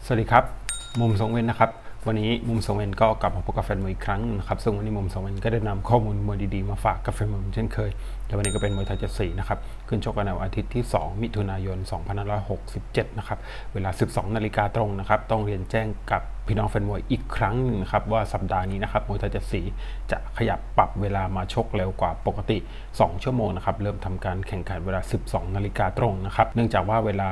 สวัสดีครับมุมสงเวนนะครับวันนี้มุมสงเวนก็กลับมาพบกับแฟนมวยอีกครั้งนะครับซึ่งวันนี้มุมสงเวนก็ได้นำข้อมูลมวยดีๆมาฝากกับแฟนมวยเช่นเคยและวันนี้ก็เป็นมวยไทย7-4นะครับขึ้นชกกันในวันอาทิตย์ที่2มิถุนายน2567นะครับเวลา 12 นาฬิกาตรงนะครับต้องเรียนแจ้งกับพี่น้องแฟนมวยอีกครั้งนึงนะครับว่าสัปดาห์นี้นะครับมวยไทย7-4จะขยับปรับเวลามาชกเร็วกว่าปกติ2ชั่วโมงนะครับเริ่มทำการแข่งขันเวลา 12 นาฬิกาตรงนะครับเนื่องจากว่าเวลา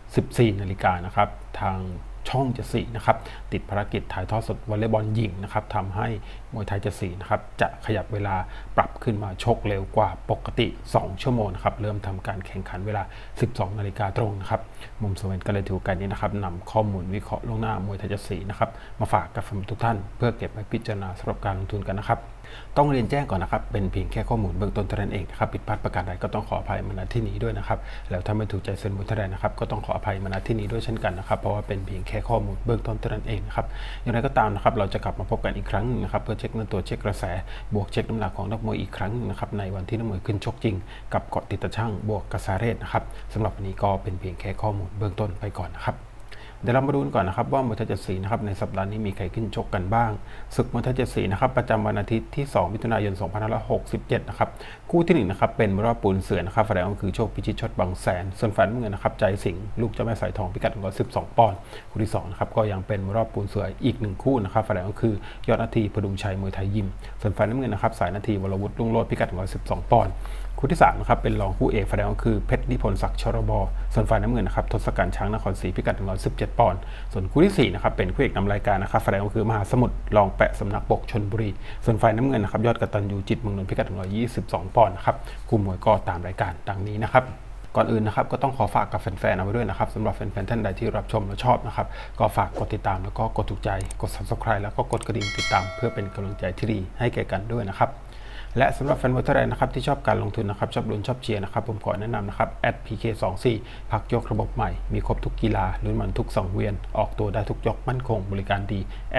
14 นาฬิกานะครับทางช่อง7-4นะครับติดภารกิจถ่ายทอดสดวอลเลย์บอลหญิงนะครับทำให้มวยไทย7-4นะครับจะขยับเวลาปรับขึ้นมาชกเร็วกว่าปกติ2ชั่วโมงนะครับเริ่มทำการแข่งขันเวลา 12 นาฬิกาตรงนะครับมุมสเวนก็เลยถือโอกาสนี้นะครับนำข้อมูลวิเคราะห์ล่วงหน้ามวยไทย7-4นะครับมาฝากกับทุกท่านเพื่อเก็บไว้พิจารณาสำหรับการลงทุนกันนะครับต้องเรียนแจ้งก่อนนะครับเป็นเพียงแค่ข้อมูลเบื้องต้นเท่านั้นเองนะครับผิดพลาดประการใดก็ต้องขออภัยมาณที่นี้ด้วยนะครับแล้วถ้าไม่ถูกใจเซนมวยเท่าใดนะครับก็ต้องขออภัยมาณที่นี้ด้วยเช่นกันนะครับเพราะว่าเป็นเพียงแค่ข้อมูลเบื้องต้นเท่านั้นเองนะครับอย่างไรก็ตามนะครับเราจะกลับมาพบกันอีกครั้งนะครับเพื่อเช็คเนื้อตัวเช็คกระแสบวกเช็คน้ำหนักของนักมวยอีกครั้งนะครับในวันที่นักมวยขึ้นชกจริงกับเกาะติดตะช่างบวกกระแสเรศนะครับสำหรับวันนี้ก็เป็นเพียงแค่ข้อมูลเบื้องต้นไปก่อนนะครับเดี๋ยวเรามาดูก่อนนะครับว่ามวยไทย7-4นะครับในสัปดาห์นี้มีใครขึ้นชกกันบ้างศึกมวยไทย7-4นะครับประจำวันอาทิตย์ที่2มิถุนายน2567นะครับคู่ที่1นะครับเป็นรอบปูนเสือนะครับฝ่ายแดงก็คือโชคพิชิตชดบางแสนส่วนฝ่ายน้ำเงินนะครับใจสิงห์ลูกเจ้าแม่สายทองพิกัด112 ปอนด์คู่ที่2นะครับก็ยังเป็นรอบปูนเสืออีก1คู่นะครับฝ่ายแดงก็คือยอดนาทีพดุงชัยมวยไทยยิมส่วนฝ่ายน้ำเงินนะครับสายนาทีวรวุฒิรุ่งโรจน์พิกัด112 ปอนด์คู่ที่3นะครับเป็นรองคู่เอกฝ่ายแดงก็คือเพชรนิพนธ์ศักดิ์ชรบส่วนฝ่ายน้ำเงินนะครับทศกัณฐ์ช้างนครศรีพิกัด117 ปอนด์ส่วนคู่ที่4นะครับเป็นคู่เอกนำรายการนะครับฝ่ายแดงก็คือมหาสมุทรรองแปะสำนักบกชลบุรีส่วนฝ่ายน้ำเงินนะครับยอดกตัญญูจิตเมืองนนท์พิกัด122 ปอนด์นะครับคู่มวยก็ตามรายการดังนี้นะครับก่อนอื่นนะครับก็ต้องขอฝากกับแฟนๆเอาไว้ด้วยนะครับสำหรับแฟนๆท่านใดที่รับชมและชอบนะครับก็ฝากกดติดตามแล้วก็กดถูกใจกด Subscribe แล้วก็กดกระดิ่งติดตามเพื่อเป็นกำลังใจที่ดีให้แก่กันด้วยนะครับและสำหรับแฟนมวยท่านใดนะครับที่ชอบการลงทุนนะครับชอบลุ้นชอบเชียร์นะครับผมขอแนะนำนะครับ @PK24 พักยกระบบใหม่มีครบทุกกีฬาลุ้นมันทุกสังเวียนออกตัวได้ทุกยกมั่นคงบริการดี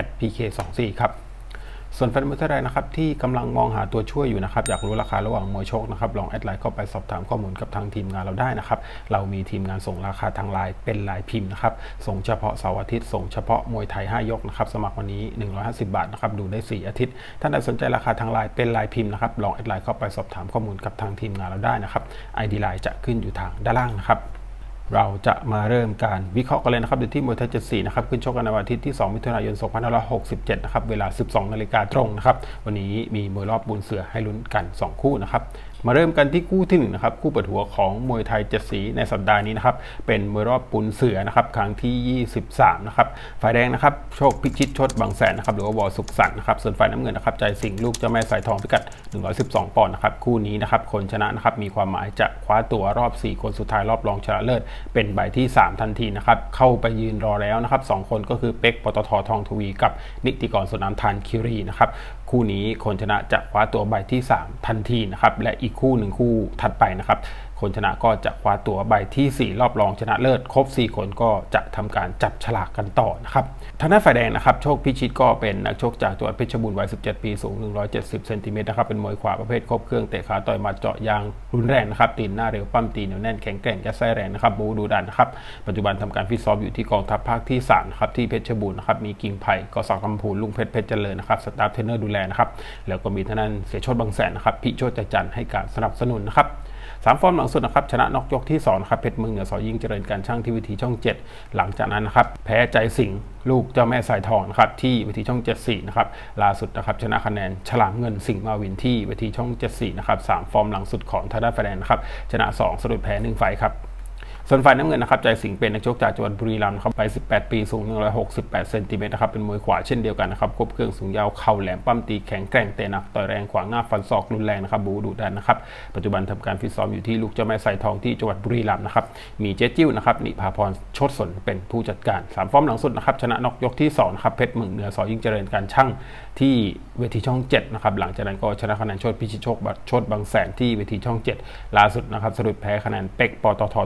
@PK24 ครับส่วนแฟนมวยท่านใดนะครับที่กำลังมองหาตัวช่วยอยู่นะครับอยากรู้ราคาระหว่างมวยชกนะครับลองแอดไลน์เข้าไปสอบถามข้อมูลกับทางทีมงานเราได้นะครับเรามีทีมงานส่งราคาทางไลน์เป็นไลน์พิมพ์นะครับส่งเฉพาะเสาร์อาทิตย์ส่งเฉพาะมวยไทย5ยกนะครับสมัครวันนี้150 บาทนะครับดูได้4อาทิตย์ท่านใดสนใจราคาทางไลน์เป็นไลน์พิมพ์นะครับลองแอดไลน์เข้าไปสอบถามข้อมูลกับทางทีมงานเราได้นะครับ ID ไลน์จะขึ้นอยู่ทางด้านล่างนะครับเราจะมาเริ่มการวิเคราะห์กันเลยนะครับโดยที่มวยไทย7-4นะครับขึ้นชกกันในวันอาทิตย์ที่2มิถุนายน2567นะครับเวลา 12 นาฬิกาตรงนะครับวันนี้มีมวยรอบปูนเสือให้ลุ้นกัน2คู่นะครับมาเริ่มกันที่คู่ที่1นะครับคู่เปิดหัวของมวยไทย7-4ในสัปดาห์นี้นะครับเป็นมวยรอบปูนเสือนะครับครั้งที่23นะครับฝ่ายแดงนะครับโชคพิชิตชดบางแสนนะครับหรือว่าวอสุขสันต์นะครับส่วนฝ่ายน้ำเงินนะครับใจสิงห์ลูกเจ้าแม่สายทองพิกัด112 ปอนด์นะครับคู่นี้นะครับคนชนะนะครับมีความหมายจะคว้าตัวรอบ4คนสุดท้ายรอบรองชนะเลิศเป็นใบที่3ทันทีนะครับเข้าไปยืนรอแล้วนะครับ2คนก็คือเป็กปตท.ทองทวีกับนิติกรสนามทานคิรีนะครับคู่นี้คนชนะจะคว้าตัวใบที่3ทันทีนะครับและอีกคู่1คู่ถัดไปนะครับคนชนะก็จะคว้าตัวใบที่4รอบรองชนะเลิศครบ4คนก็จะทำการจับฉลากกันต่อนะครับทางด้านฝ่ายแดงนะครับโชคพิชิตก็เป็นนักชกจากจังหวัดเพชรบูรณ์วัย17 ปีสูง170 เซนติเมตรนะครับเป็นมวยขวาประเภทครบเครื่องเตะขาต่อยหมัดเจาะยางรุนแรงนะครับตีนหน้าเร็วปั้มตีเหนียวแน่นแข็งแกร่งยัดไส้แรงนะครับบูดูดันนะครับปัจจุบันทำการฟิตซ้อมอยู่ที่กองทัพภาคที่3นะครับที่เพชรบูรณ์นะครับมีกิ่งไผ่กศักดิ์ลำพูนลุงเพชรเพชรเจริญนะครับสตาฟเทรนเนอร์ดูแลนะครับแล้วก็มีทางด้านเสียโชติบางแสนนะครับพิโชติใจจันทร์ให้การสนับสนุนนะครับ3 ฟอร์มหลังสุดนะครับชนะน็อกยกที่2นะครับเพชรเมืองเหนือสอยิ่งเจริญการช่างที่วิธีช่อง7หลังจากนั้นนะครับแพ้ใจสิงห์ลูกเจ้าแม่สายทองนะครับที่วิธีช่อง74นะครับล่าสุดนะครับชนะคะแนนฉลามเงินสิงห์มาวินที่วิธีช่อง74นะครับ3 ฟอร์มหลังสุดของทางด้านฝ่ายแดงนะครับชนะ2สะดุดแพ้1ไฟครับส่วนฝ่ายน้ำเงินนะครับใจสิงห์เป็นนักชกจากจังหวัดบุรีรัมย์ครับไป18 ปีสูง168 เซนติเมตรนะครับเป็นมวยขวาเช่นเดียวกันนะครับครบเครื่องสูงยาวเข่าแหลมปั้มตีแข็งแกร่งเตะหนักต่อยแรงขวางหน้าฟันศอกรุนแรงนะครับบูดุดันนะครับปัจจุบันทำการฟิตซ้อมอยู่ที่ลูกเจ้าแม่สายทองที่จังหวัดบุรีรัมย์นะครับมีเจ๊จิ้วนะครับนิพาพรโชติสนเป็นผู้จัดการ3 ฟอร์มหลังสุดนะครับชนะน็อกยกที่2นะครับเพชรเมืองเหนือสอยิ่งเจริญการช่างที่เวทีช่อง7นะครับหลังจากนั้นก็ชนะคะแนนโชติพิชิตโชคบางแสนที่เวทีช่อง7ล่าสุดนะครับสะดุดแพ้คะแนนเป็กปตท.ทองทวี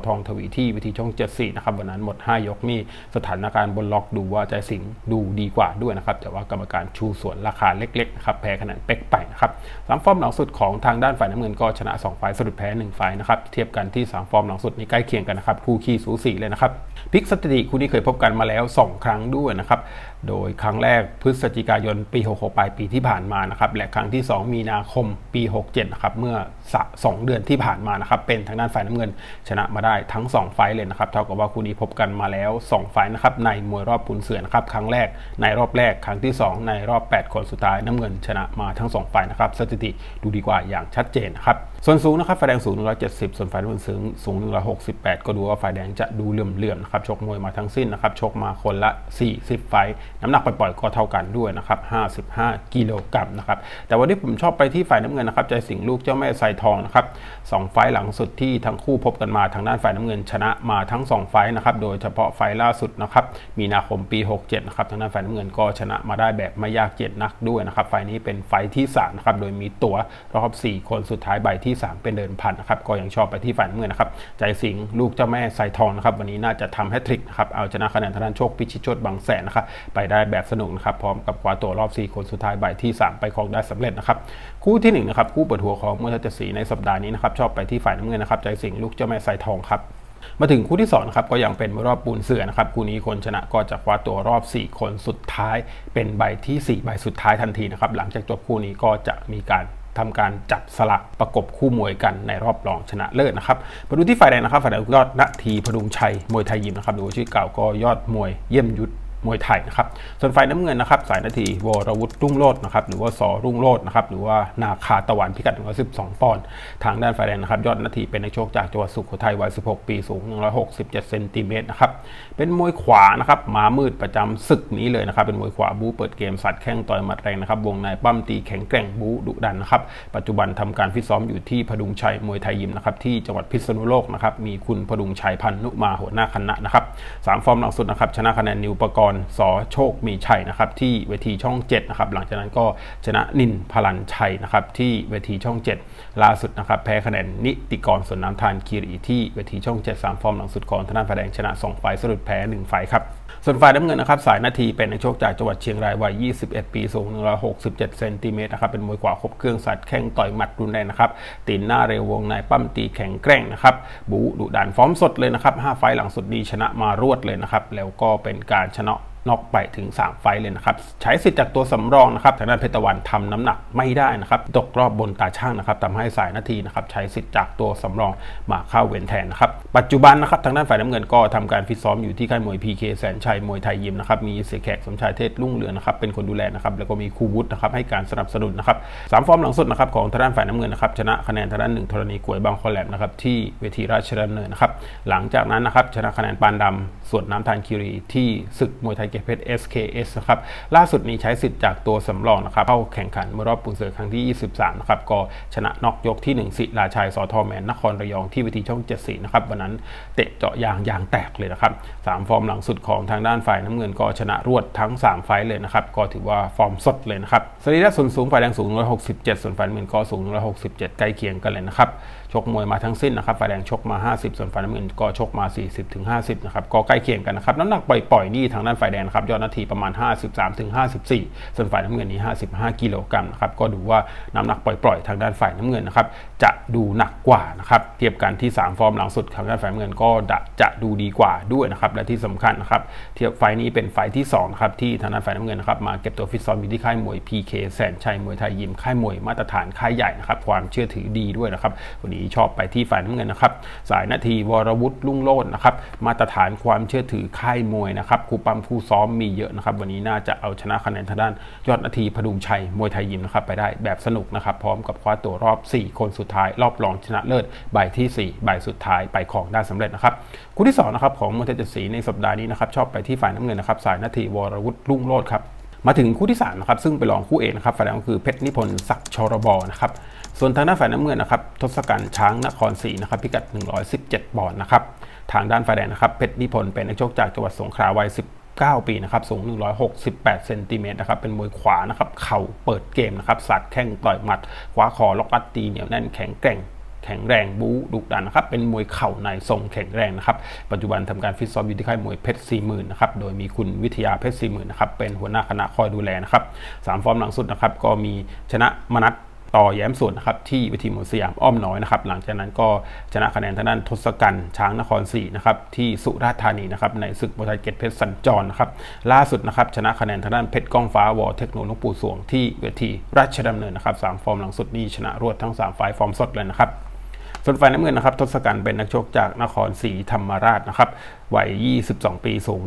ที่เวทีช่อง74นะครับวันนั้นหมด5ยกนี่สถานการณ์บนล็อกดูว่าใจสิงห์ดูดีกว่าด้วยนะครับแต่ว่ากรรมการชูสวนราคาเล็กๆนะครับแพ้คะแนนเป๊กไปนะครับ3ฟอร์มหลังสุดของทางด้านฝ่ายน้ำเงินก็ชนะ2ไฟล์สะดุดแพ้1ไฟล์นะครับเทียบกันที่3ฟอร์มหลังสุดนี้ใกล้เคียงกันนะครับคู่ขี้สูสีเลยนะครับพลิกสถิติคู่นี้เคยพบกันมาแล้ว2ครั้งด้วยนะครับโดยครั้งแรกพฤศจิกายนปี66ปลายปีที่ผ่านมานะครับและครั้งที่2มีนาคมปี67นะครับเมื่อ2เดือนที่ผ่านมานะครับเป็นทางด้านฝ่ายน้ำเงินชนะมาได้ทั้ง2ไฟล์เลยนะครับเท่ากับว่าคู่นี้พบกันมาแล้ว2ไฟล์นะครับในมวยรอบปูนเสือนะครับครั้งแรกในรอบแรกครั้งที่2ในรอบ8คนสุดท้ายน้ำเงินชนะมาทั้ง2ไฟล์นะครับสถิติดูดีกว่าอย่างชัดเจนนะครับส่วนสูงนะครับฝ่ายแดงสูง170ส่วนฝ่ายน้ำเงินสูง168ก็ดูว่าฝ่ายแดงจะดูเหลื่อมๆนะครับชกมวยมาทั้งสิ้นนะครับชกมาคนละ40ไฟล์น้ำหนักปล่อยๆก็เท่ากันด้วยนะครับ55กิโลกรัมนะครับแต่วันนี้ผมชอบไปที่ฝ่ายน้ำเงินนะครับใจสิงห์ลูกเจ้าแม่ไซทองนะครับ2ไฟล์หลังสุดที่ทั้งคู่พบกันมาทางด้านฝ่ายน้ำเงินชนะมาทั้ง2ไฟล์นะครับโดยเฉพาะไฟล์ล่าสุดนะครับมีนาคมปี67นะครับทางด้านฝ่ายน้ำเงินก็ชนะมาได้แบบไม่ยากเย็นนักด้วยนะครับไฟล์นี้เป็นไฟล์ที่3นะครับโดยมีตั๋วรอบ4คนสุดท้ายใบที่3เป็นเดินพันนะครับก็ยังชอบไปที่ฝ่ายน้ำเงินนะครับใจสิงห์ลูกเจ้าแม่ไซทองนะครับวันนี้น่าจะทำแฮตทริกนะครับเอาชนะคะแนนทางด้านโชคพิชิตโชติบางแสนนะครับไปได้แบบสนุกนะครับพร้อมกับคว้าตัวรอบ4คนสุดท้ายใบที่3ไปครองได้สำเร็จนะครับคู่ที่1นะครับคู่เปิดหัวของมวยไทย7สีในสัปดาห์นี้นะครับชอบไปที่ฝ่ายน้ำเงินนะครับใจสิงห์ลูกเจ้าแม่ไซทองครับมาถึงคู่ที่2นะครับก็ยังเป็นรอบปูนเสือนะครับคู่นี้คนชนะก็จะคว้าตัวรอบ4คนสุดท้ายเป็นใบที่4ใบสุดท้ายทันทีนะครับหลังจากจบคู่นี้ก็จะมีการทำการจับสลักประกบคู่มวยกันในรอบรองชนะเลิศนะครับมาดูที่ฝ่ายแดงนะครับฝ่ายแดงยอดณทีพดุงชัยมวยไทยยิมนะครับหรือชื่อเก่าก็ยอดมวยเยี่ยมยุทธมวยไทยนะครับส่วนฝ่ายน้ำเงินนะครับสายนาทีวรวุฒิรุ่งโรจน์นะครับหรือว่าสรุ่งโรจน์นะครับหรือว่านาคาตะวันพิกัด112ปอนด์ทางด้านฝ่ายแดงนะครับยอดนาทีเป็นนักชกจากจังหวัดสุโขทัยวัย16ปีสูง167เซนติเมตรนะครับเป็นมวยขวานะครับม้ามืดประจำศึกนี้เลยนะครับเป็นมวยขวาบู๊เปิดเกมสัตว์แข้งต่อยหมัดแรงนะครับวงในปั้มตีแข็งแกร่งบู๊ดุดันนะครับปัจจุบันทำการฟิตซ้อมอยู่ที่พดุงชัยมวยไทยยิมนะครับที่จังหวัดพิษณุโลกนะครับมีคุณพดุงชัยพันนุมาหัวหน้าคณะนะครับ3ฟอร์มหลังสุดนะครับชนะคะแนนนิวปกรณ์สโชคมีชัยนะครับที่เวทีช่อง7นะครับหลังจากนั้นก็ชนะนินพลันชัยนะครับที่เวทีช่อง7ล่าสุดนะครับแพ้คะแนนนิติกรสวนน้ำทานคีรีที่เวทีช่อง7 3ฟอร์มหลังสุดของทางด้านฝ่ายแดงชนะ2ไฟล์สะดุดแพ้1ไฟล์ครับส่วนฝ่ายน้ำเงินนะครับสายนาทีเป็นนักชกจากจังหวัดเชียงรายวัย21ปีสูง167เซนติเมตรนะครับเป็นมวยขวาครบเครื่องสัตว์แข้งต่อยหมัดรุนแรงนะครับตีนหน้าเร็ววงในปั้มตีแข็งแกร่งนะครับบูดุดันฟอร์มสดเลยนะครับ5ไฟล์หลังสุดนี้ชนะมารวดเลยนะครับแล้วก็เป็นการชนะน็อกไปถึง3ไฟล์เลยนะครับใช้สิทธิ์จากตัวสำรองนะครับทางด้านเพชรตะวันทำน้ำหนักไม่ได้นะครับตกรอบบนตาช่างนะครับทำให้สายนาทีนะครับใช้สิทธิ์จากตัวสำรองมาเข้าเว้นแทนนะครับปัจจุบันนะครับทางด้านฝ่ายน้ำเงินก็ทำการฟิตซ้อมอยู่ที่ค่ายมวย PK แสนชัยมวยไทยยิมนะครับมีเสียแขกสมชายเทศรุ่งเรืองนะครับเป็นคนดูแลนะครับแล้วก็มีครูวุฒินะครับให้การสนับสนุนนะครับ3ฟอร์มหลังสุดนะครับของทางด้านฝ่ายน้ำเงินนะครับชนะคะแนนทางด้าน1ธรณีกวยบางคอแหลมนะครับที่เวทีราชดำเนินนะครับหลังจากนั้นนะครับชนะคะแนนปานดำส่วนน้ำทานคีรีที่ศึกมวยไทยเกียรติเพชร SKS นะครับล่าสุดนี้ใช้สิทธิ์จากตัวสำรองนะครับเข้าแข่งขันเมื่อรอบปูนเสือครั้งที่23นะครับก็ชนะน็อกยกที่1ศิลาชัยสทแมนนครระยองที่เวทีช่อง74นะครับวันนั้นเตะเจาะยางแตกเลยนะครับ3ฟอร์มหลังสุดของทางด้านฝ่ายน้ำเงินก็ชนะรวดทั้ง3ไฟล์เลยนะครับก็ถือว่าฟอร์มสดเลยนะครับสรีระส่วนสูงฝ่ายแดงสูง167ส่วนฝ่ายน้ำเงินก็สูง167ใกล้เคียงกันเลยนะครับชกมวยมาทั้งสิ้นนะครับฝ่ายแดงชกมา50ส่วนฝ่ายน้ำเงินก็ชกมา40-50นะครับก็ใกล้เคียงกันนะครับน้ำหนักปล่อยนี่ทางด้านฝ่ายแดงครับยอดนาทีประมาณ53-54ส่วนฝ่ายน้ำเงินนี้55กิโลกรัมนะครับก็ดูว่าน้ำหนักปล่อยทางด้านฝ่ายน้ำเงินนะครับจะดูหนักกว่านะครับเทียบกันที่3ฟอร์มหลังสุดทางด้านฝ่ายน้ำเงินก็จะดูดีกว่าด้วยนะครับและที่สำคัญนะครับเทียบไฟนี้เป็นไฟที่2นะครับที่ทางด้านฝ่ายน้ำเงินนะครับมาเก็บตัวฟิตซ้อมอยู่ที่ค่ายมวย PK แสนชัยมวยไทยยิมค่ายมวยมาตรฐานค่ายใหญ่นะครับความเชื่อถือดีด้วยนะครับวันนี้ชอบไปที่ฝ่ายน้ำเงินนะครับสายนาทีวรวุฒิรุ่งโรจน์นะครับมาตรฐานความเชื่อถือค่ายมวยนะครับครูปั้มครูซ้อมมีเยอะนะครับวันนี้น่าจะเอาชนะคะแนนทางด้านยอดนาทีพดุงชัยมวยไทยยิมนะครับไปได้แบบสนุกนะครับพร้อมกับคว้าตัวรอบ4คนสุดท้ายรอบรองชนะเลิศใบที่4ใบสุดท้ายไปครองได้สำเร็จนะครับคู่ที่2นะครับของมวยไทย7สีในสัปดาห์นี้นะครับชอบไปที่ฝ่ายน้ำเงินนะครับสายนาทีวรวุฒิรุ่งโรจน์ครับมาถึงคู่ที่3นะครับซึ่งไปรองคู่เอกนะครับฝ่ายแดงก็คือเพชรนิพนธ์ศักดิ์ชรบนะครับส่วนทางด้านฝ่ายน้ำเงินนะครับทศกัณฐ์ช้างนครศรีนะครับพิกัด117ปอนด์นะครับทางด้านฝ่ายแดงนะครับเพชรนิพนธ์เป็นนักชกจากจังหวัดสงขลาวัย19ปีนะครับสูง168เซนติเมตรนะครับเป็นมวยขวานะครับเข่าเปิดเกมนะครับสัดแข้งต่อยหมัดคว้าคอล็อกอัดตีเหนียวแน่นแข็งแกร่งแข็งแรงบู๊ดุดันนะครับเป็นมวยเข่าในทรงแข็งแรงนะครับปัจจุบันทำการฟิตซ้อมอยู่ที่ค่ายมวยเพชร 40,000 นะครับโดยมีคุณวิทยาเพชร 40,000 นะครับเป็นหัวหน้าคณะคอยดูแลนะครับ3 ฟอร์มหลังสุดนะครับก็มีชนะมนัสต่อแย้มสวนนะครับที่เวทีมวยสยามอ้อมน้อยนะครับหลังจากนั้นก็ชนะคะแนนทางด้านทศกัณฐ์ช้างนครศรีนะครับที่สุราษฎร์ธานีนะครับในศึกมวยไทยเกียรติเพชรสัญจรนะครับล่าสุดนะครับชนะคะแนนทางด้านเพชรก้องฟ้าวอเทคโนโลยีปู่สวงที่เวทีราชดำเนินนะครับ3 ฟอร์มหลังสุดนี้ชนะรวดทั้ง3 ไฟล์ฟอร์มสดเลยนะครับส่วนฝ่ายน้ำเงินนะครับทศกัณฐ์เป็นนักชกจากนครศรีธรรมราชนะครับวัย22 ปีสูง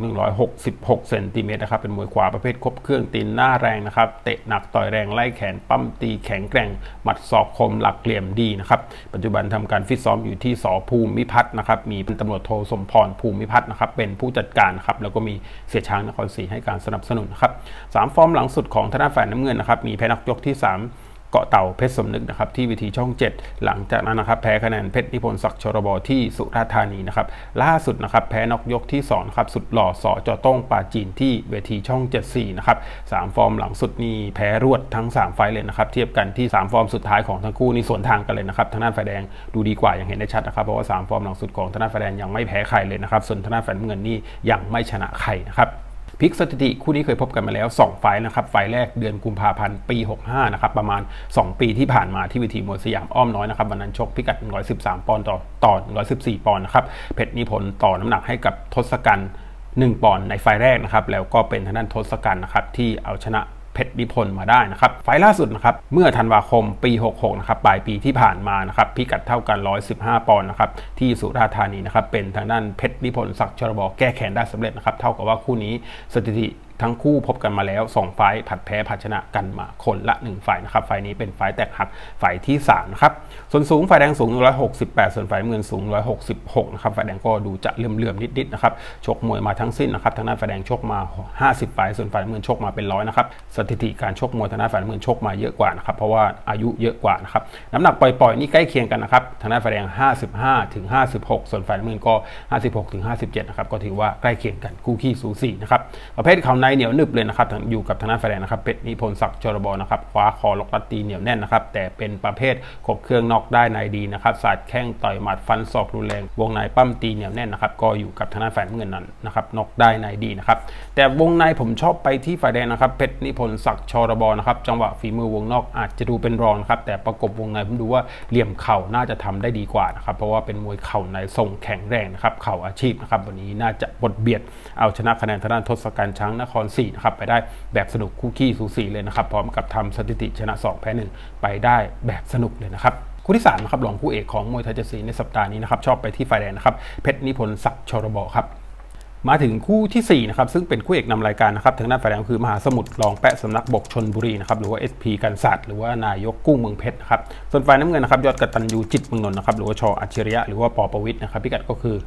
166เซนติเมตรนะครับเป็นมวยขวาประเภทครบเครื่องตีนหน้าแรงนะครับเตะหนักต่อยแรงไล่แขนปั้มตีแข็งแกร่งหมัดศอกคมหลักเหลี่ยมดีนะครับปัจจุบันทำการฟิตซ้อมอยู่ที่สภูมิพัฒน์นะครับมีพันตำรวจโทสมพรภูมิพัฒน์นะครับเป็นผู้จัดการครับแล้วก็มีเสียช้างนครศรีให้การสนับสนุนนะครับ3 ฟอร์มหลังสุดของทางด้านฝ่ายน้ำเงินนะครับมีแพ้นักยกที่3เกาะเต่าเพชรสมนึกนะครับที่เวทีช่อง 7หลังจากนั้นนะครับแพ้คะแนนเพชรนิพนธ์ศักดิ์ชรบที่สุราษฎร์ธานีนะครับล่าสุดนะครับแพ้น็อกยกที่2ครับสุดหล่อสจโต้งปาจีนที่เวทีช่อง 74นะครับ3 ฟอร์มหลังสุดนี้แพ้รวดทั้ง3 ไฟล์เลยนะครับเทียบกันที่3 ฟอร์มสุดท้ายของทั้งคู่นี่สวนทางกันเลยนะครับทางด้านฝ่ายแดงดูดีกว่าอย่างเห็นได้ชัดนะครับเพราะว่า3 ฟอร์มหลังสุดของทางด้านฝ่ายแดงยังไม่แพ้ใครเลยนะครับส่วนทางด้านฝ่ายน้ำเงินนี่ยังไม่ชนะใครนะครับพลิกสถิติคู่นี้เคยพบกันมาแล้ว2 ไฟล์นะครับไฟล์แรกเดือนกุมภาพันธ์ปี65นะครับประมาณ2 ปีที่ผ่านมาที่เวทีมวยสยามอ้อมน้อยนะครับวันนั้นชกพิกัด113 ปอนด์ต่อ114 ปอนด์นะครับเพชรนิพนธ์ต่อน้ำหนักให้กับทศกัณฐ์1 ปอนด์ในไฟล์แรกนะครับแล้วก็เป็นทางด้านทศกัณฐ์นะครับที่เอาชนะเพชรนิพนธ์มาได้นะครับไฟล์ล่าสุดนะครับเมื่อธันวาคมปี66นะครับปลายปีที่ผ่านมานะครับพิกัดเท่ากัน115 ปอนด์นะครับที่สุราษฎร์ธานีนะครับเป็นทางด้านเพชรนิพนธ์ศักดิ์ชรบแก้แค้นได้สำเร็จนะครับเท่ากับว่าคู่นี้สถิติทั้งคู่พบกันมาแล้ว2 ไฟล์ผัดแพ้ผัดชนะกันมาคนละ1 ไฟล์นะครับไฟล์นี้เป็นไฟล์แตกหักไฟล์ที่3นะครับส่วนสูงฝ่ายแดงสูง168ส่วนฝ่ายน้ำเงินสูง166นะครับฝ่ายแดงก็ดูจะเลื่อมๆนิดๆนะครับชกมวยมาทั้งสิ้นนะครับทางด้านฝ่ายแดงชกมา50 ไฟล์ส่วนฝ่ายน้ำเงินชกมาเป็น100นะครับสถิติการชกมวยทางด้านฝ่ายน้ำเงินชกมาเยอะกว่านะครับเพราะว่าอายุเยอะกว่านะครับน้ำหนักปล่อยๆนี่ใกล้เคียงกันนะครับทางด้านฝ่ายแดง55 ถึง 56ส่วนฝ่ายน้ำเงินก็56 ถึง 57นะครับก็ถือว่าใกล้เคียงกันคู่ขี้สูสีนะครับประเภทเข่าในเหนียวหนึบเลยนะครับอยู่กับทางด้านฝ่ายแดงนะครับเพชรนิพนธ์ศักดิ์ชรบนะครับคว้าคอล็อกลัดตีเหนียวแน่นนะครับแต่เป็นประเภทครบเครื่องนอกได้ในดีนะครับสาดแข้งต่อยหมัดฟันศอกรุนแรงวงในปั้มตีเหนียวแน่นนะครับก็อยู่กับทางด้านฝ่ายน้ำเงินนั้นนะครับนอกได้ในดีนะครับแต่วงในผมชอบไปที่ฝ่ายแดงนะครับเพชรนิพนธ์ศักดิ์ชรบนะครับจังหวะฝีมือวงนอกอาจจะดูเป็นรองครับแต่ประกบวงในผมดูว่าเหลี่ยมเข่าน่าจะทำได้ดีกว่านะครับเพราะว่าเป็นมวยเข่าในทรงแข็งแรงนะครับเข่าอาชีพนะครับวันนี้น่าจะบดเบียดเอาชนะคะแนนทางด้านทศกัณฐ์ช้างนครศรีนะครับไปได้แบบสนุกคู่ขี้สูสีเลยนะครับพร้อมกับทำสถิติชนะ2 แพ้ 1ไปได้แบบสนุกเลยนะครับคู่ที่3นะครับรองคู่เอกของมวยไทย7สีในสัปดาห์นี้นะครับชอบไปที่ฝ่ายแดงนะครับเพชรนิพนธ์ศักดิ์ชรบครับมาถึงคู่ที่4นะครับซึ่งเป็นคู่เอกนำรายการนะครับทางด้านฝ่ายแดงคือมหาสมุทรรองแปะสำนักบกชลบุรีนะครับหรือว่า SP กันศาสตร์หรือว่านายกกุ้งเมืองเพชรนะครับส่วนฝ่ายน้ำเงินนะครับยอดกตัญญูจิตเมืองนนท์นะครับหรือว่าชอัจฉริยะหรือว่าปประวิตรนะครับพิกัดก็คือ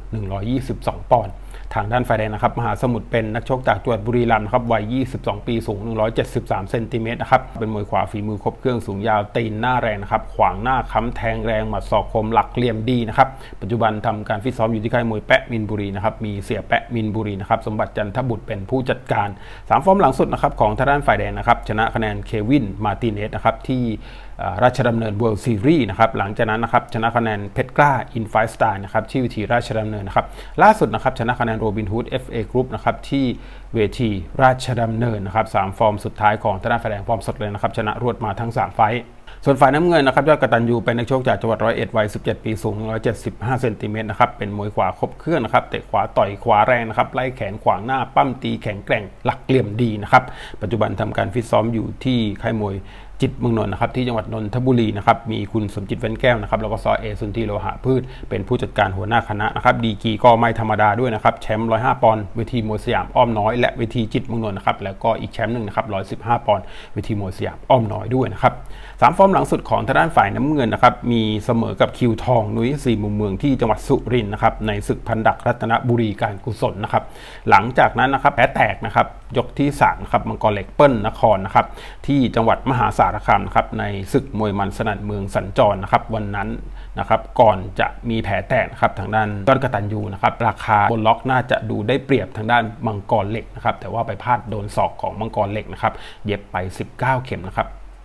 122 ปอนด์ทางด้านฝ่ายแดงนะครับมหาสมุทรเป็นนักชกจากจังหวัดบุรีรัมย์นะครับวัย22 ปีสูง173เซนติเมตรนะครับเป็นมวยขวาฝีมือครบเครื่องสูงยาวตีนหน้าแรงนะครับขวางหน้าค้ำแทงแรงหมัดศอกคมหลักเหลี่ยมดีนะครับปัจจุบันทำการฟิตซ้อมอยู่ที่ค่ายมวยแปะมินบุรีนะครับมีเสียแปะมินบุรีนะครับสมบัติจันทบุตรเป็นผู้จัดการ3 ฟอร์มหลังสุดนะครับของทางด้านฝ่ายแดงนะครับชนะคะแนนเควินมาร์ติเนสนะครับที่ราชดำเนิน World Series นะครับหลังจากนั้นนะครับชนะคะแนนเพชรกล้าอินไฟสไตล์นะครับที่เวทีราชดำเนินนะครับล่าสุดนะครับชนะคะแนนโรบินฮูด FA Group นะครับที่เวทีราชดำเนินนะครับ3 ฟอร์มสุดท้ายของทางด้านฝ่ายแดงฟอร์มสดเลยนะครับชนะรวดมาทั้ง3 ไฟต์ส่วนฝ่ายน้ำเงินนะครับยอดกตัญญูเป็นนักชกจากจังหวัด101วัย17 ปีสูง175เซนติเมตรนะครับเป็นมวยขวาครบเครื่องนะครับเตะขวาต่อยขวาแรงนะครับไล่แขนขวางหน้าปั้มตีแข็งแกร่งหลักเหลี่ยมดีนะครับปัจจุบันทำการฟิตซ้อมอยู่ที่ค่ายมวยจิตเมืองนนท์นะครับที่จังหวัดนนทบุรีนะครับมีคุณสมจิตเว้นแก้วนะครับแล้วก็ซอสุนทรีโลหะพืชเป็นผู้จัดการหัวหน้าคณะนะครับดีกีก็ไม่ธรรมดาด้วยนะครับแชมป์105 ปอนด์เวทีมวยสยามอ้อมน้อยและเวทีจิตเมืองนนท์นะครับแล้วก็อีกแชมป์หนึ่งนะครับ115 ปอนด์เวทีมวยสยามอ้อมน้อยด้วยนะครับ3 ฟอร์มหลังสุดของทางด้านฝ่ายน้ำเงินนะครับมีเสมอกับคิวทองนุ้ย4 มุมเมืองที่จังหวัดสุรินทร์นะครับในศึกพันดักรัตนบุรีการกุศลนะครับหลังจากนั้นนะครับแพ้แตกนะครับยกที่3นะครับมังกรเหล็กเปิ้ลนครนะครับที่จังหวัดมหาสารคามนะครับในศึกมวยมันสนั่นเมืองสัญจรนะครับวันนั้นนะครับก่อนจะมีแผลแตกนะครับทางด้านยอดกตัญญูนะครับราคาบนล็อกน่าจะดูได้เปรียบทางด้านมังกรเหล็กนะครับแต่ว่าไปพลาดโดนศอกของมังกรเหล็กนะครับเย็บไป19 เข็มนะครับ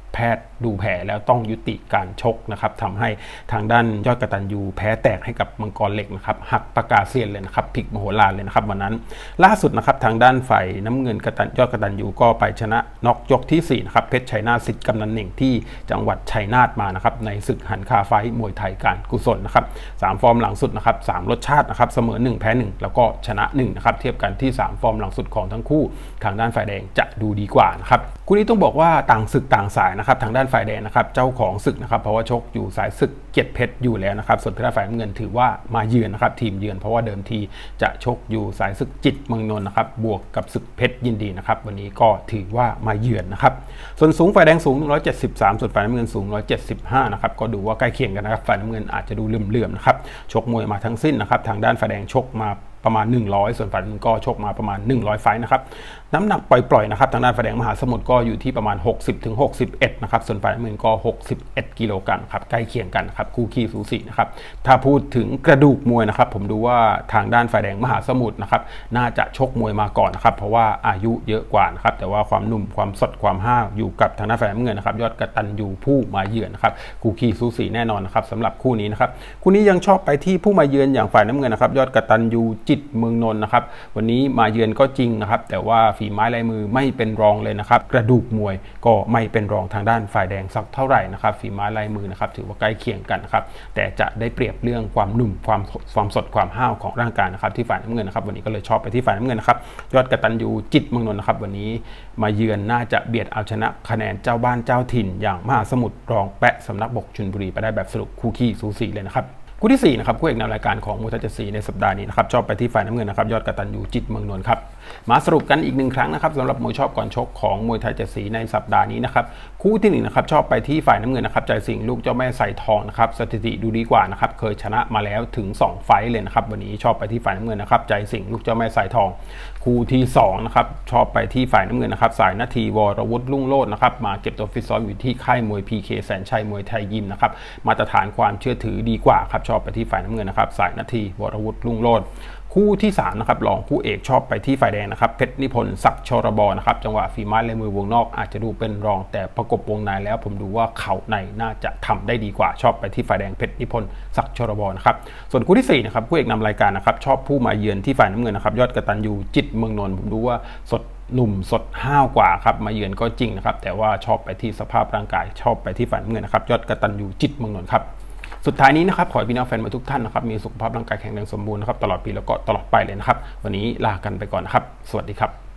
แพทย์ดูแผลแล้วต้องยุติการชกนะครับทำให้ทางด้านยอดกตัญญูแพ้แตกให้กับมังกรเหล็กนะครับหักปากกาเซียนเลยนะครับพลิกมโหฬารเลยนะครับวันนั้นล่าสุดนะครับทางด้านฝ่ายน้ำเงินยอดกตัญญูก็ไปชนะน็อกยกที่4นะครับเพชรชัยนาทสิทธิ์กำนันเหน่งที่จังหวัดชัยนาทมานะครับในศึกหันคาไฟมวยไทยการกุศลนะครับ3ฟอร์มหลังสุดนะครับ3รสชาตินะครับเสมอ1แพ้1แล้วก็ชนะ1นะครับเทียบกันที่3ฟอร์มหลังสุดของทั้งคู่ทางด้านฝ่ายแดงจะดูดีกว่านะครับคู่นี้ต้องบอกว่าต่างศึกต่างสายนะครับทางด้านฝ่ายแดงนะครับเจ้าของศึกนะครับเพราะว่าชกอยู่สายศึกเกียรติเพชรอยู่แล้วนะครับส่วนทางด้านฝ่ายน้ำเงินถือว่ามาเยือนนะครับทีมเยือนเพราะว่าเดิมทีจะชกอยู่สายศึกจิตเมืองนนท์นะครับบวกกับศึกเพชรยินดีนะครับวันนี้ก็ถือว่ามาเยือนนะครับส่วนสูงฝ่ายแดงสูง173ส่วนฝ่ายน้ำเงินสูง175นะครับก็ดูว่าใกล้เคียงกันนะครับฝ่ายน้ำเงินอาจจะดูเหลื่อมๆนะครับชกมวยมาทั้งสิ้นนะครับทางด้านฝ่ายแดงชกมาประมาณ100ส่วนฝ่ายน้ำเงินก็ชกมาประมาณ100ไฟต์นะครับน้ำหนักปล่อยๆนะครับทางด้านฝ่ายแดงมหาสมุทรก็อยู่ที่ประมาณ60-61นะครับส่วนฝ่ายน้ำเงินก็61กิโลกรัมครับใกล้เคียงกันครับคู่ขี้สูสีนะครับถ้าพูดถึงกระดูกมวยนะครับผมดูว่าทางด้านฝ่ายแดงมหาสมุทรนะครับน่าจะชกมวยมาก่อนนะครับเพราะว่าอายุเยอะกว่านะครับแต่ว่าความหนุ่มความสดความห้าวอยู่กับทางด้านฝ่ายน้ำเงินนะครับยอดกตัญญูผู้มาเยือนนะครับคู่ขี้สูสีแน่นอนนะครับสำหรับคู่นี้นะครับคู่นี้ยังชอบไปที่ผู้มาเยือนอย่างฝ่ายน้ำเงินนะครับยอดกตัญญูจิตเมืองนนท์นะครับวันนี้มาเยือนก็จริงนะครับแต่ว่าฝีไม้ลายมือไม่เป็นรองเลยนะครับกระดูกมวยก็ไม่เป็นรองทางด้านฝ่ายแดงสักเท่าไหร่นะครับฝีไม้ลายมือนะครับถือว่าใกล้เคียงกันนะครับแต่จะได้เปรียบเรื่องความหนุ่มความสดความห้าวของร่างกายนะครับที่ฝ่ายน้ำเงินนะครับวันนี้ก็เลยชอบไปที่ฝ่ายน้ำเงินนะครับยอดกตัญญูจิตเมืองนนท์นะครับวันนี้มาเยือนน่าจะเบียดเอาชนะคะแนนเจ้าบ้านเจ้าถิ่นอย่างมหาสมุทรรองแปะสำนักบกชลบุรีไปได้แบบสรุปคู่ขี้สูสีเลยนะครับคู่ที่4นะครับคู่เอกนำรายการของมวยไทย7สีในสัปดาห์นี้นะครับชอบไปที่ฝ่ายน้ำเงินนะครับยอดกตัญญูจิตเมืองนนท์ครับมาสรุปกันอีก1ครั้งนะครับสำหรับมวยชอบก่อนชกของมวยไทย7สีในสัปดาห์นี้นะครับคู่ที่1นะครับชอบไปที่ฝ่ายน้ำเงินนะครับใจสิงห์ลูกเจ้าแม่ใส่ทองนะครับสถิติดูดีกว่านะครับเคยชนะมาแล้วถึง2ไฟต์เลยนะครับวันนี้ชอบไปที่ฝ่ายน้ำเงินนะครับใจสิงห์ลูกเจ้าแม่ใส่ทองคู่ที่2นะครับชอบไปที่ฝ่ายน้ำเงินนะครับสายนาทีวรวุฒิรุ่งโรจน์นะครับมาเก็บตัวฟิตซ้อมอยู่ที่ค่ายมวย PK แสนชัยมวยไทยยิมนะครับมาตรฐานความเชื่อถือดีกว่าครับชอบไปที่ฝ่ายน้ำเงินนะครับสายนาทีวรวุฒิรุ่งโรจน์คู่ที่3นะครับรองคู่เอกชอบไปที่ฝ่ายแดงนะครับเพชรนิพนธ์ศักดิ์ชรบนะครับจังหวะฝีไม้ลายมือวงนอกอาจจะดูเป็นรองแต่ประกบวงในแล้วผมดูว่าเข่าในน่าจะทำได้ดีกว่าชอบไปที่ฝ่ายแดงเพชรนิพนธ์ศักดิ์ชรบนะครับส่วนคู่ที่4นะครับคู่เอกนำรายการนะครับชอบผู้มาเยือนที่ฝ่ายน้ำเงินนะครับยอดกตัญญูจิตเมืองนนท์ผมดูว่าสดหนุ่มสดห้าวกว่าครับมาเยือนก็จริงนะครับแต่ว่าชอบไปที่สภาพร่างกายชอบไปที่ฝ่ายน้ำเงินนะครับยอดกตัญญูจิตเมืองนนท์ครับสุดท้ายนี้นะครับขอให้พี่น้องแฟนมวยทุกท่านนะครับมีสุขภาพร่างกายแข็งแรงสมบูรณ์นะครับตลอดปีแล้วก็ตลอดไปเลยนะครับวันนี้ลากันไปก่อนนะครับสวัสดีครับ